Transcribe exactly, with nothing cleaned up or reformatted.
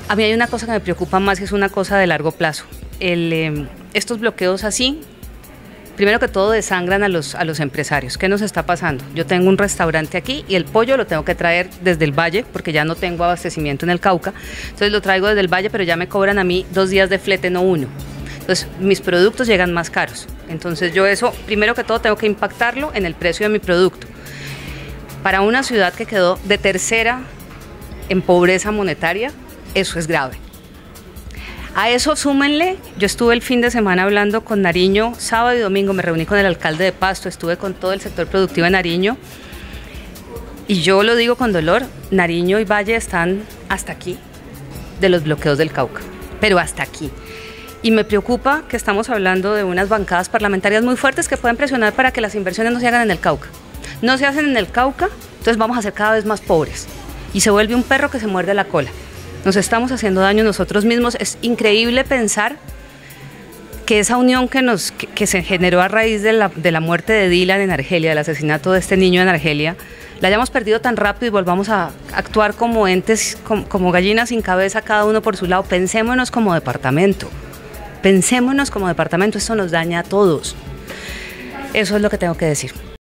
A mí hay una cosa que me preocupa más, que es una cosa de largo plazo. El, eh, estos bloqueos así, primero que todo desangran a los, a los empresarios. ¿Qué nos está pasando? Yo tengo un restaurante aquí y el pollo lo tengo que traer desde el valle porque ya no tengo abastecimiento en el Cauca. Entonces lo traigo desde el valle, pero ya me cobran a mí dos días de flete, no uno. Entonces mis productos llegan más caros. Entonces yo eso, primero que todo, tengo que impactarlo en el precio de mi producto. Para una ciudad que quedó de tercera en pobreza monetaria, eso es grave. A eso súmenle, yo estuve el fin de semana hablando con Nariño, sábado y domingo, me reuní con el alcalde de Pasto, estuve con todo el sector productivo de Nariño, y yo lo digo con dolor, Nariño y Valle están hasta aquí de los bloqueos del Cauca, pero hasta aquí. Y me preocupa que estamos hablando de unas bancadas parlamentarias muy fuertes que pueden presionar para que las inversiones no se hagan en el Cauca. No se hacen en el Cauca, entonces vamos a ser cada vez más pobres, y se vuelve un perro que se muerde la cola. Nos estamos haciendo daño nosotros mismos. Es increíble pensar que esa unión que, nos, que, que se generó a raíz de la, de la muerte de Dylan en Argelia, del asesinato de este niño en Argelia, la hayamos perdido tan rápido y volvamos a actuar como entes, como, como gallinas sin cabeza, cada uno por su lado. Pensémonos como departamento, pensémonos como departamento, esto nos daña a todos. Eso es lo que tengo que decir.